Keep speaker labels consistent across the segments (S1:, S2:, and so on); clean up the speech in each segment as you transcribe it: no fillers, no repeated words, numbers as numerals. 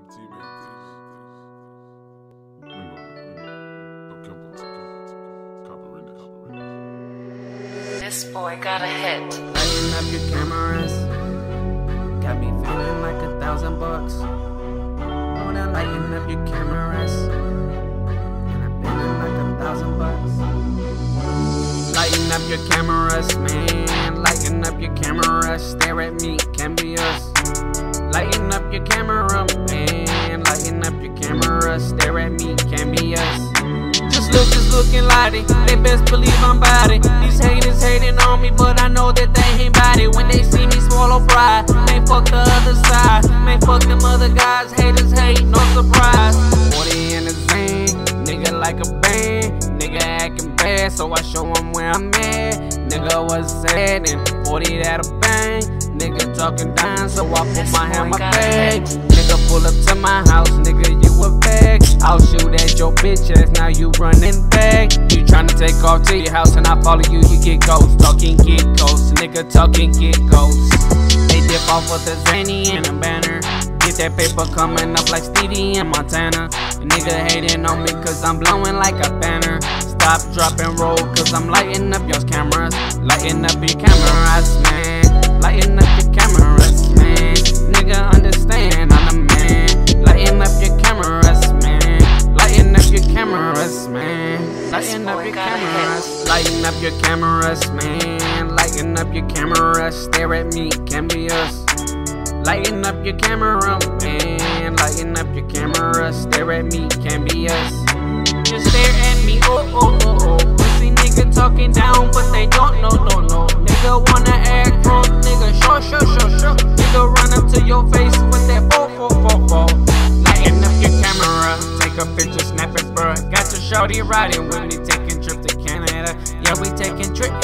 S1: This boy got a hit.
S2: Lighting up your cameras, got me feeling like $1,000. Oh, now lighting up your cameras, and I'm feeling like $1,000. Lighting up your cameras, man. Lighting up your cameras, stare at me, can be us. Lighting up your camera, man. Lighting up your camera, stare at me, can be us. Just looking lighty, they best believe I'm bout it. These haters hating on me, but I know that they ain't bout it. When they see me swallow pride, man, fuck the other side. Man, fuck them other guys, haters hate, no surprise. 40 in the zane, nigga like a band. Nigga acting bad, so I show them where I'm at. Nigga was sad and 40 that a bang. Nigga talking down, so I put my hand on my bag. Nigga pull up to my house, nigga, you a bag. I'll shoot at your bitch ass, now you running back. You tryna take off to your house and I follow you, you get ghost. Talking get ghost, nigga talking get ghost. They dip off with the zany and a banner. Get that paper coming up like Stevie and Montana. A nigga hating on me cause I'm blowing like a banner. Stop, drop, and roll cause I'm lighting up your cameras. Lighting up your cameras, man. Lighting up your cameras, man. Nigga understand I'm the man. Lighting up your cameras, man. Lighting up your cameras, man. Lighting up your cameras. Lighting up your cameras, man. Lighting up your cameras, stare at me, can be us. Lighting up your camera, man. Lighting up your camera, stare at me, can be us. Just stare at me, oh oh oh oh. Pussy nigga talking down, but they don't know, no no. Nigga wanna act drunk, nigga sure. Nigga run up to your face with that 4. Lighting up your camera, take a picture, snap it, bruh. Got your shorty riding with me, taking trip to Canada. Yeah, we taking trips.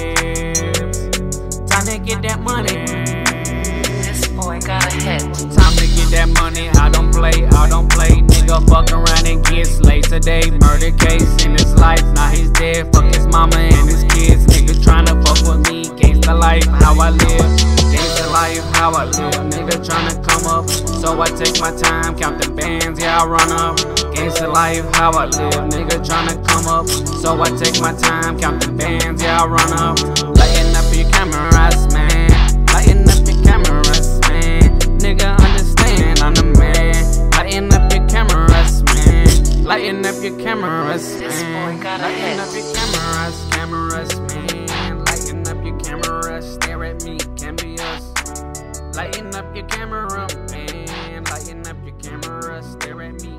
S2: Time to get that money.
S1: Boy got a hit.
S2: Time to get that money, I don't play. Nigga fuck around and get slayed today. Murder case in his life, now he's dead. Fuck his mama and his kids. Nigga tryna fuck with me, gangsta life, how I live. Gangsta life, how I live. Nigga tryna come up, so I take my time, count the bands, yeah I run up. Gangsta life, how I live. Nigga tryna come up, so I take my time, count the bands, yeah I run up. Lighting up your cameras, man. Lighting up your cameras, man. Nigga understand I'm the man. Lighting up your cameras, man. Lighting up your cameras, man. Lighting up your cameras, man. Lighting up your cameras, stare at me, can be us. Lighting up your camera, man. Lighting up your cameras, stare at me.